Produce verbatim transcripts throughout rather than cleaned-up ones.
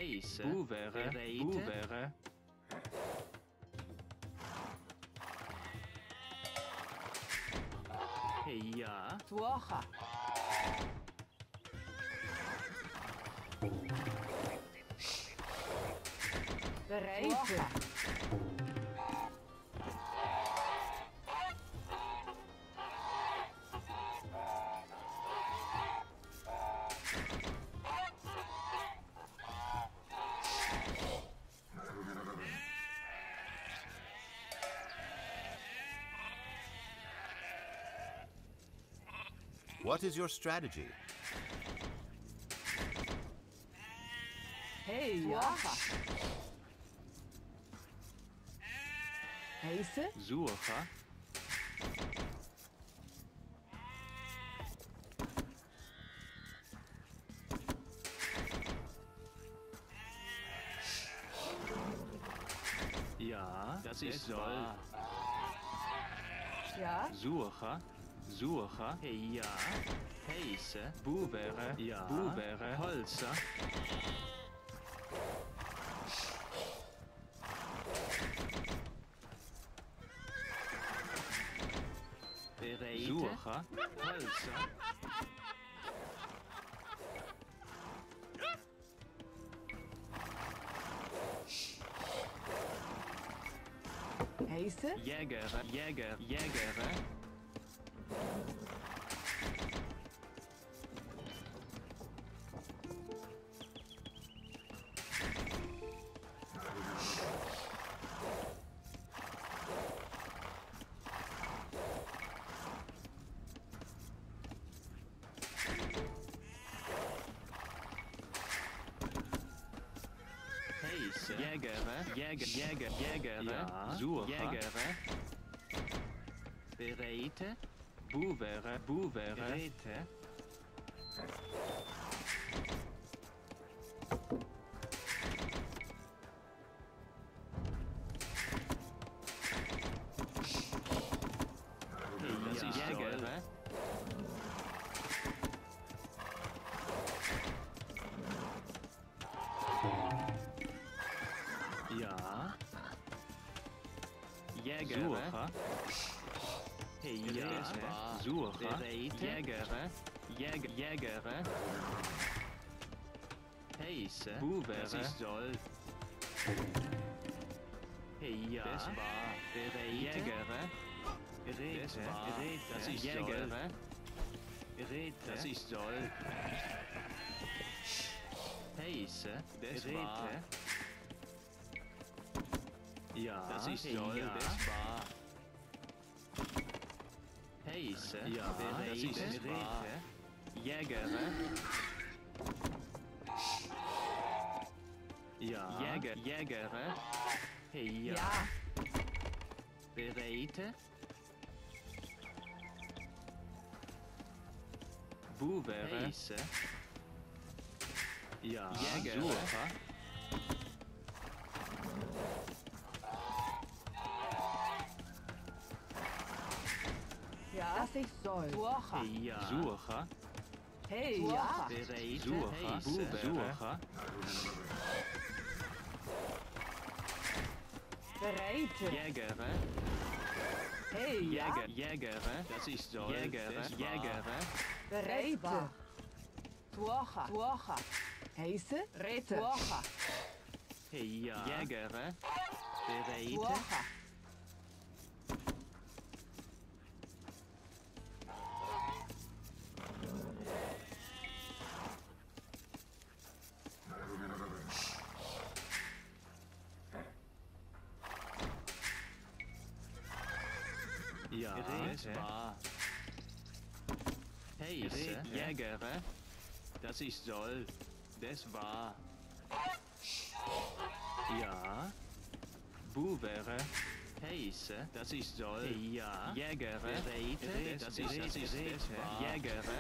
Heise. Buvere. Bereite. Buvere. Heia. Tuocha. Bereite. What is your strategy? Heia. Heise. Suche. Ja, das ist soll. Ja. Suche. Suche. Heia. Heise. Buvere. Ja. Buvere. Holzer. Bereite. Suche. Holzer. Heise. Jägere. Jäger. Jägere. Heise. Jägere. Jäger. Jäger. Jägere. Ja. Suche. Jägere. Bereite. Buvere. Buvere. Bereite. Das ist Jägere. Ja. Jägere. Suche. Heia. Suche. Bereite. Jägere. Jäger. Jägere. Heise. Buvere. Das ist soll. Heia. Das war. Bereite. Jägere. Bereite. Das war. Bereite. Das ist Jägere. Bereite. Das ist soll. Heise. Das Bereite. war. Ja. Das ist Heia. soll. Das war. Heise. Ja, Bereite. das ist wahr. Bereite. Jägere. Ja. Jäger. Jägere. Heia. Ja. Bereite. Buvere. Heise. Ja. Jäger. Suche. Ja. Das ist soll. Tuocha. Heia. Suche. Heia. Bereite. Suche. Heise. Buvere. Bereite. Jägere. Heia. Jäger. Jägere. Das ist soll. Jägere. Das war. Jägere. Bereite. Tuocha. Tuocha. Heise. Rete. Tuocha. Heia. Jägere. Bereite. Tuocha. Ja. Das Bereite. war. Heise. Jägere. Das ist soll. Das war. Ja. Buvere. Heise. Das ist soll. Heia. Jägere. Bereite. Das ist, das ist, das war. Jägere.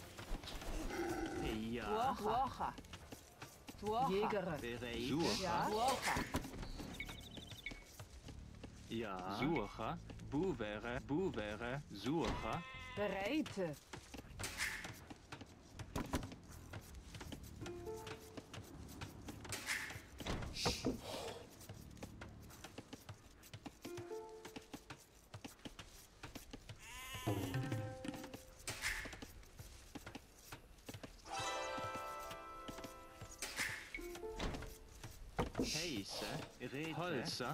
Heia. Tuocha. Tuocha. Jägere. Bereite. Suche. Ja. Tuocha. Ja. Suche. Buvere. Buvere. Suche. Bereite. Heise. Rete. Holzer.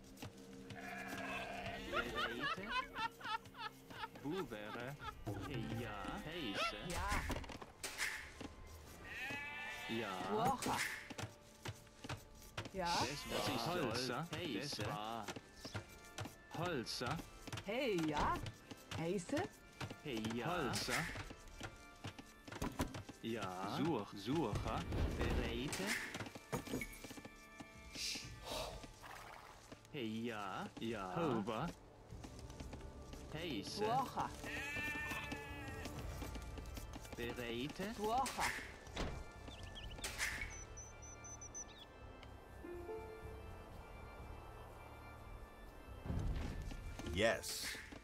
Bereite. Buvere. Ja. Heise. Ja. Ja. Tuocha. Ja. Das ist Holzer. Heise. Holzer. Hey, ja. Heise. Ja. Holzer. Ja. Such. Sucher. Bereite. Ja. Ja. Hober. Heise. Tuocha. Bereite. Tuocha. Yes.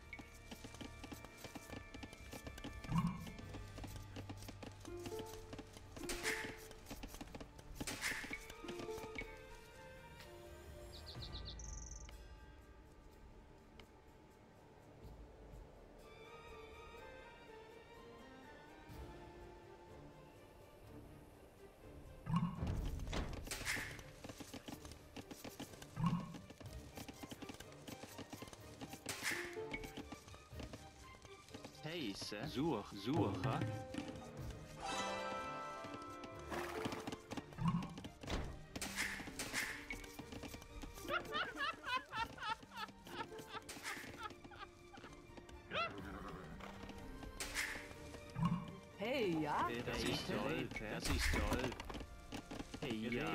Heise. Such. Sucher. Hey, ja. Das ist toll. Das ist toll. Hey, ja.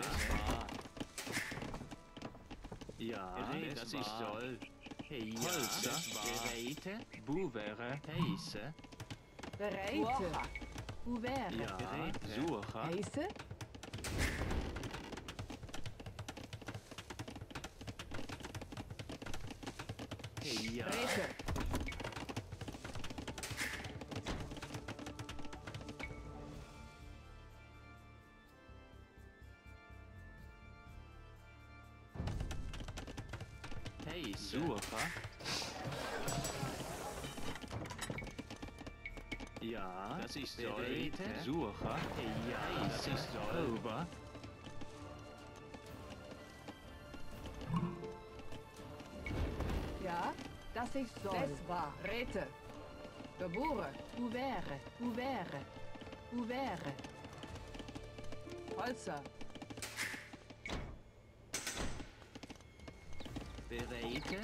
Ja, das ist toll. Hey, ja. Bereite. Buvere. Heise. Bereite. Tuocha. Uvere. Ja. Sucher. Heise. Hey, ja. Rete. Hey, Sucher. Ja, das ist toll. Sucher. Hey, ja, das ist toll. Over. Ja, das ist so. Es war. Rete. Geboren. Uvere. Uvere. Uvere. Holzer. Bereite.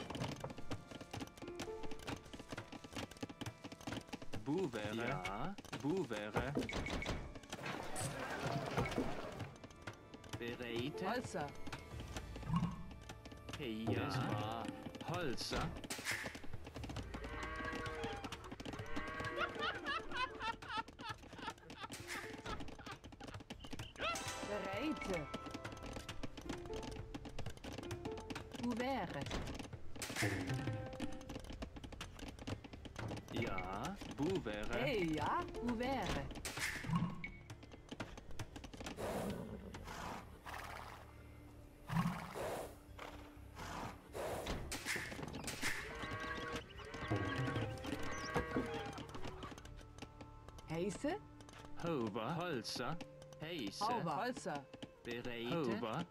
Buvere. Ja, Buvere. Bereite. Holzer. Hey, ja. Das war Holzer. Bereite. Uvere. Ja, Buvere. Hey, ja. Uvere. Heise. Hover. Holzer. Heise. Hauber. Holzer. Bereite. Hover.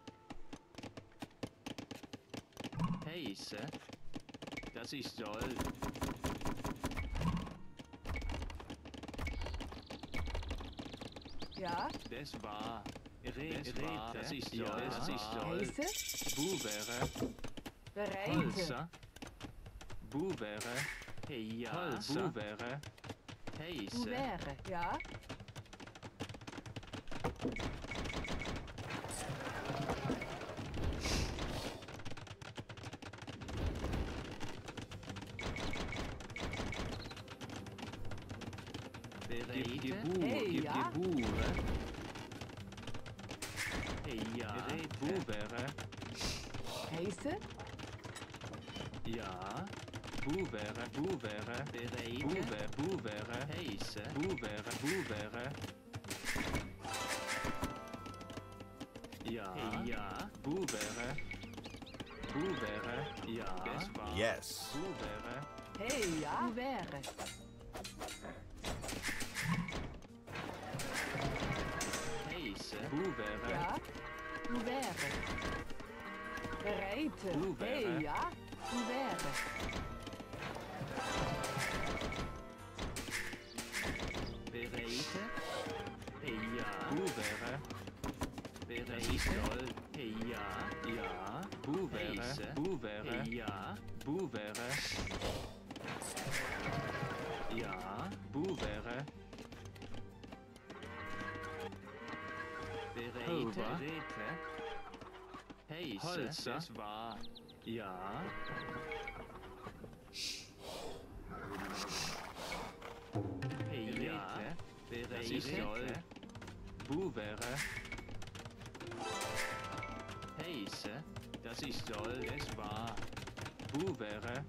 Heise. Das ist toll. Ja. Das war. Rete. Das ist toll. Ja. Das ist toll. Heise. Buvere. Bereite. Holzer. Buvere. Hey, ja. Holzer. Buvere. Heise. Uvere. Ja. Bereite. Gebur. Hey, ja. Gebure. Hey, ja. Buvere. Heise. Ja. Buvere. Buvere. Bereite. Buvere. Buvere. Heise. Buvere. Buvere. Ja. Hey, ja. Buvere. Buvere. Ja. Das war. Yes. Buvere. Hey, ja. Uvere. Heise. Buvere. Ja. Uvere. Bereite. Uvere. Hey, ja. Uvere. Bereite. Ja. Uvere. Bereite. Ja. Ja. Buvere. Heise. Buvere. Ja. Buvere. Ja. Buvere. Bereite. Hover. Rete. Heise. Holzer. Das war. Ja. Ja. Das ist Bereite. soll. Buvere. Heise. Das ist soll. Es war. Buvere.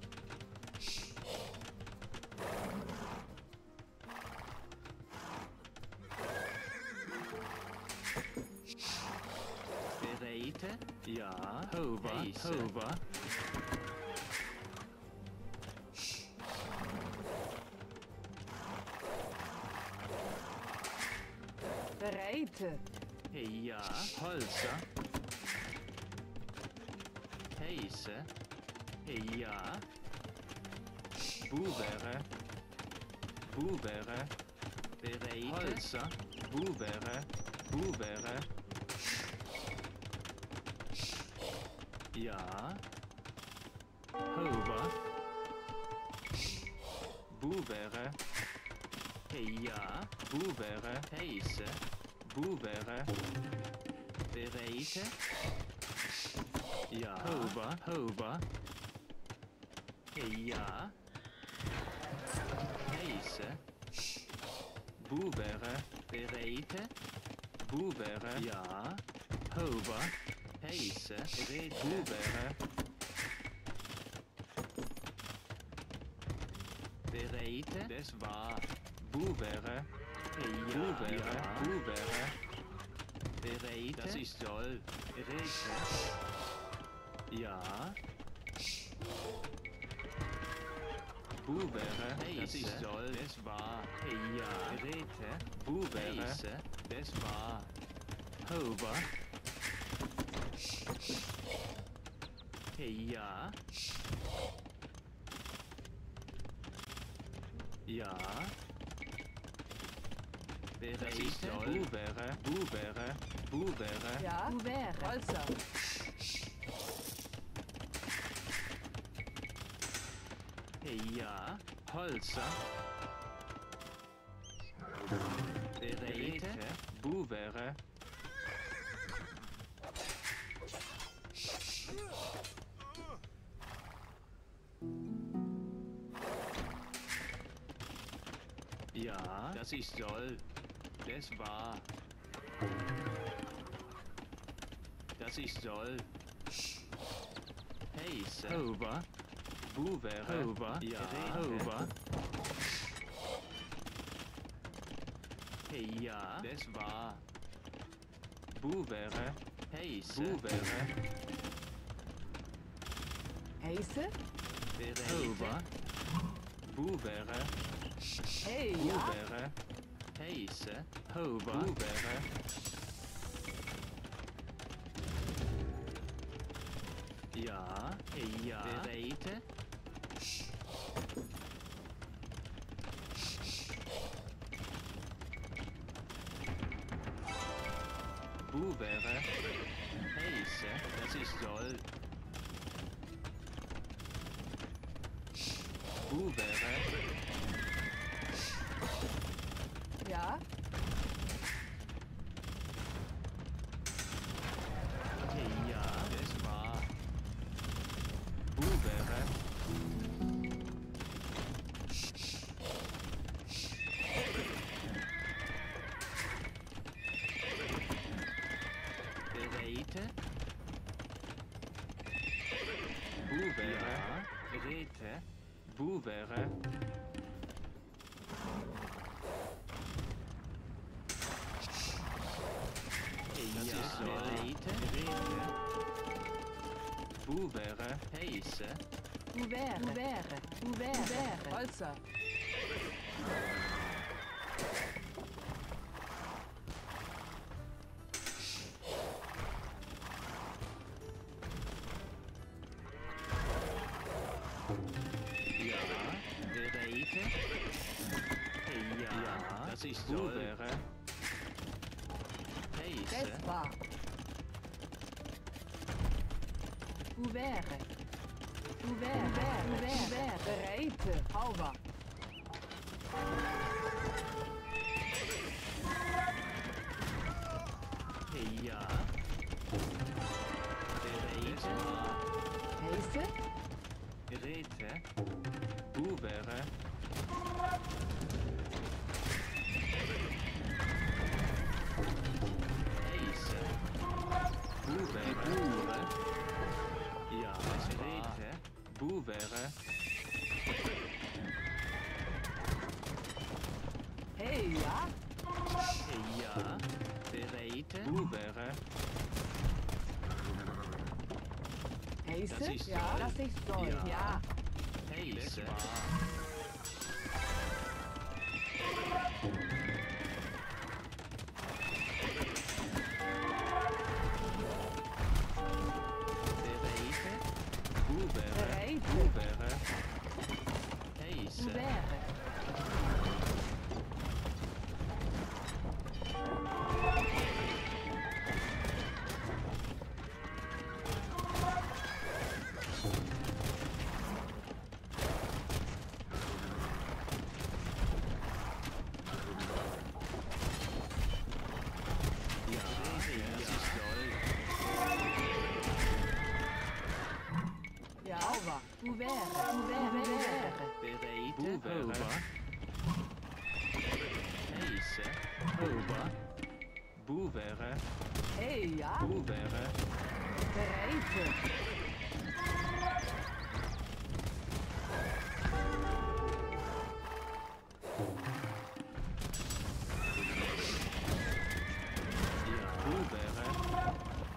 Bereite. Ja. Hover. Heise. Hover. Bereite. Ja. Holzer. Heise. Ja. Buvere. Buvere. Bereite. Holzer. Buvere. Buvere. Ja. Hover. Buvere. Ja. Buvere. Heise. Buvere. Bereite. Ja. Hover. Hover. Ja. Heise. Buvere. Bereite. Buvere. Ja. Hover. Heise. Rete. Buvere. Bereite. Das war. Buvere. Ja. Buvere. Ja. Buvere. Bereite. Das ist soll. Rete. Ja. Buvere. Das ist soll. Das war. Ja. Rete. Buvere. Heise. Das war. Hover. Ja. Ja. Bereite. Buvere. Buvere. Buvere. Ja. Uvere. Holzer. Ja. Holzer. Bereite. Buvere. Ja. Das ist soll. Das war. Das ist soll. Heise. Hover. Buvere. Hover. Ja. Hover. Ja. Das war. Buvere. Heise. Buvere. Heise. Bereite. Hover. Buvere. Hey, ja. Buvere. Heise. Hover. Buvere. Ja. Ja. Bereite. Buvere. Heise. Das ist soll. Buvere. Ja. Ja. Das war. Buvere. Bereite. Buvere. Ja. Rete. Buvere. Ja. soll. Bereite. Rete. Buvere. Heise. Uvere. Uvere. Uvere. Uvere. Holzer. Buvere. Heise. Das war. Ouvert. Ouvert, ouvert, ouvert, ouvert. Bereite. Hauber. Ja. Bereite. Heise. Rete. Buvere. Heise. Buvere. Bure. Ja. Rete. Buvere. Hey, ja. Ja. Bereite. Buvere. Heise. Das ist Ja, soll. das ist soll. Ja. Ja. Heise. Bereite. Buvere. Bereite. Buvere. Heise. Ouvert. Ja. Das ist soll. Ja. Hauber. Ouvert. Ouvert, ouvert. Bereite. Buvere. Over. Heise. Over. Buvere. Hey, ja. Buvere. Bereite. Ja. Buvere.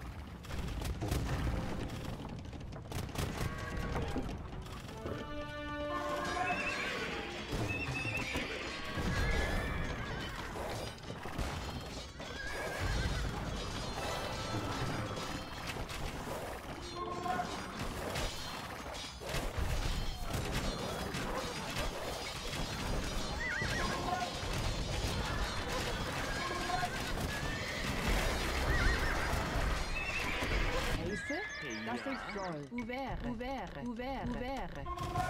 Heise. Das ist soll. Ouvert. Ouvert. Ouvert. Ouvert.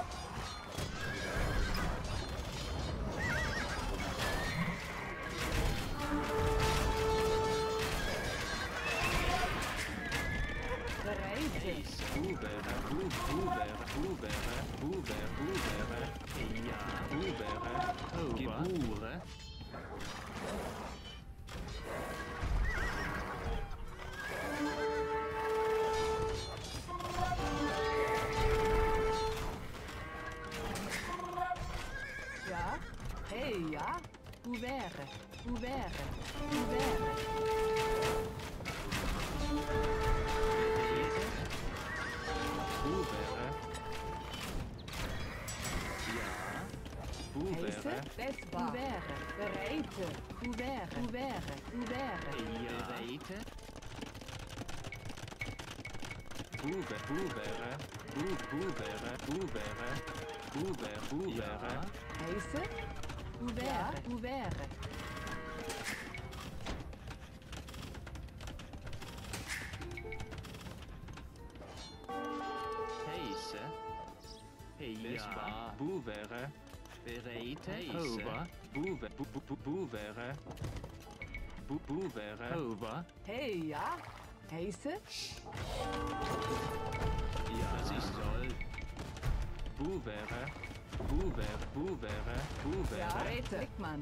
Bereite. Heise. Buvere. Bu- Buvere. Buvere. Buvere. Buvere. Ja. Buvere. Over. Gebure. Ja. Hey, ja. Ouvert. Ouvert. Ouvert. Buvere. Ja. Buvere. Heise. Das war. Ouvert. Bereite. Ouvert. Ouvert. Ouvert. Ja. Bereite. Buve, buvere. Bu, buvere. Buvere. Buve, buvere. Heise. Ouvert. Ouvert. Heise. Ja. Buvere. Bereite. Heise. Over. Buve, bu, bu, bu, buvere. Bu, buvere. Over. Hey, ja. Heise. Ja. Das ist soll. Buvere. Buvere. Buvere. Buvere. Ja. Bereite. Blickmann.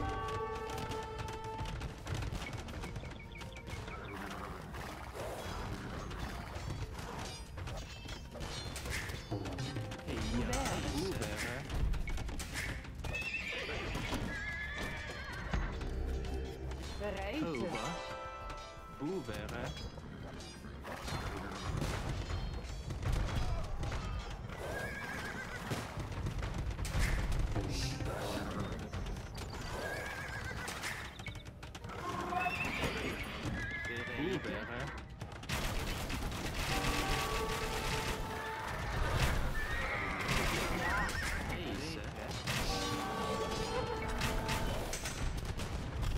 Ja. Buvere. Bereite. Over. Buvere. Buvere. Heise.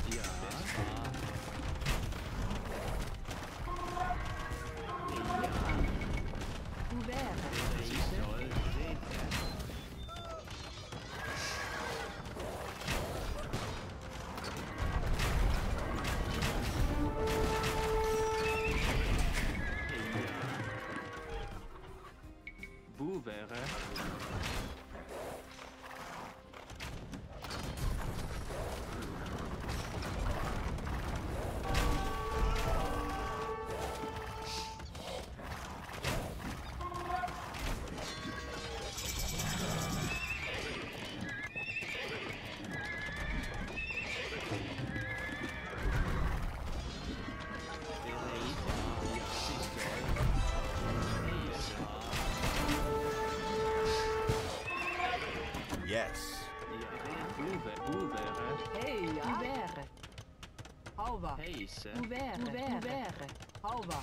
Halva. Heise. Ouvert. Ouvert. Ouvert. Halva.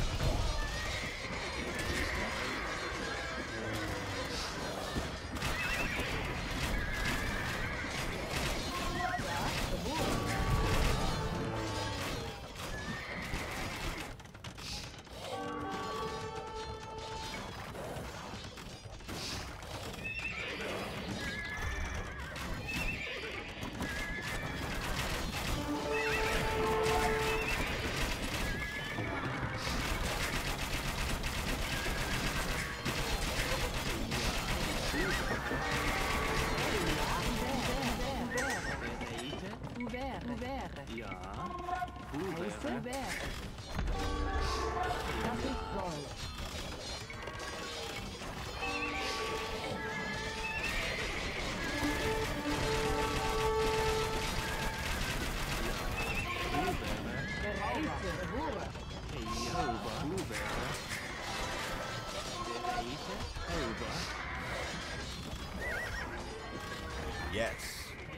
Yes.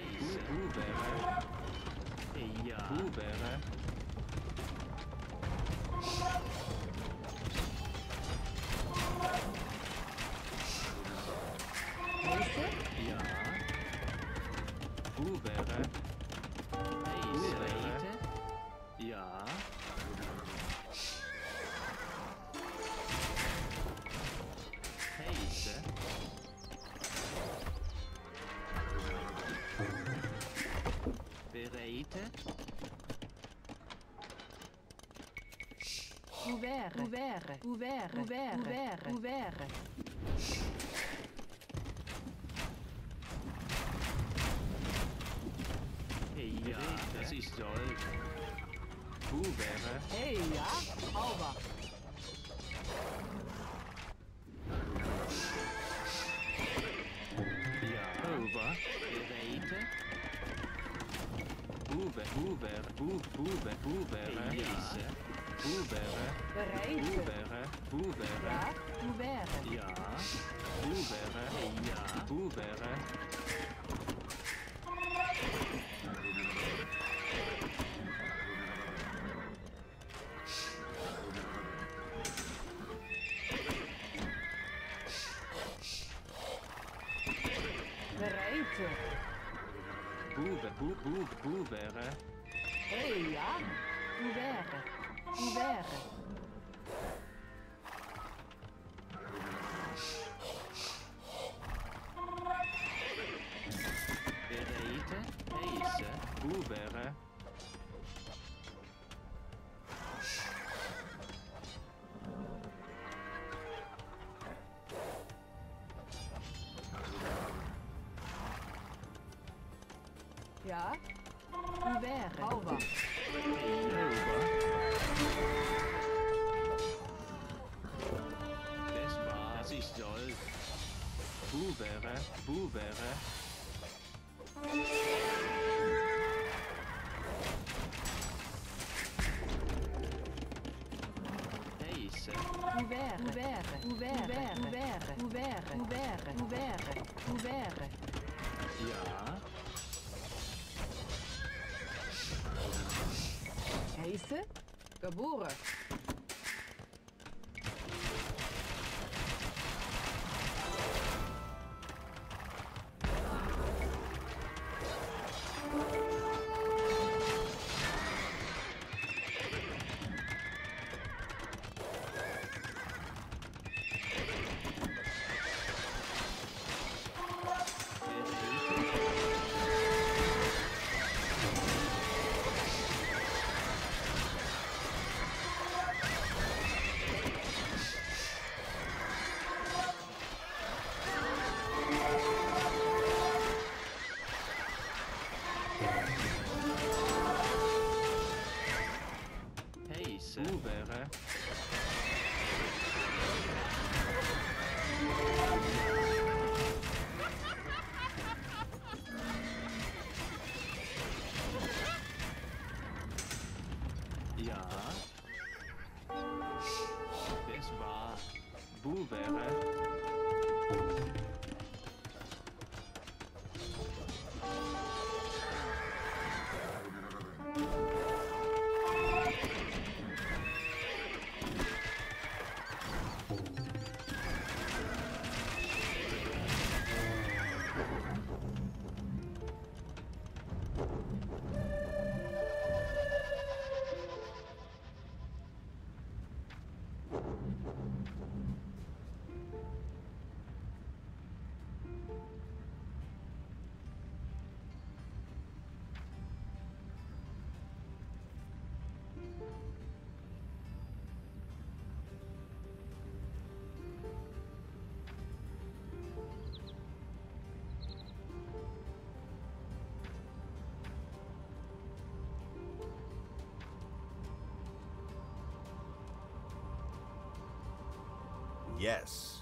Ouvert, ouvert, ouvert, ouvert, ouvert, ouvert. Ja, das ist toll. Ouvert. Hey, ja, Halva. Ja, over. Bereiten. Ouvert, ouvert, ouvert, ouvert, ouvert. Heise. Ouvert. Bereid. Ouvert, ouvert. Ja, ouvert. Ja. Ouvert. Ja. Ouvert. Bereid. Ouvert, ouvert, ouvert, ouvert. Hey, ja, ouvert, ouvert. Bereiten. Heise. Ouvert. Ja, ouvert. Halva. Das war. Das ist toll. Ouvert, ouvert. Heise. Ouvert, ouvert, ouvert, ouvert, ouvert, ouvert, ouvert, ouvert. Ja. Heise, geboren. Heise. Ouvert. Ja. Das war. Ouvert. Yes.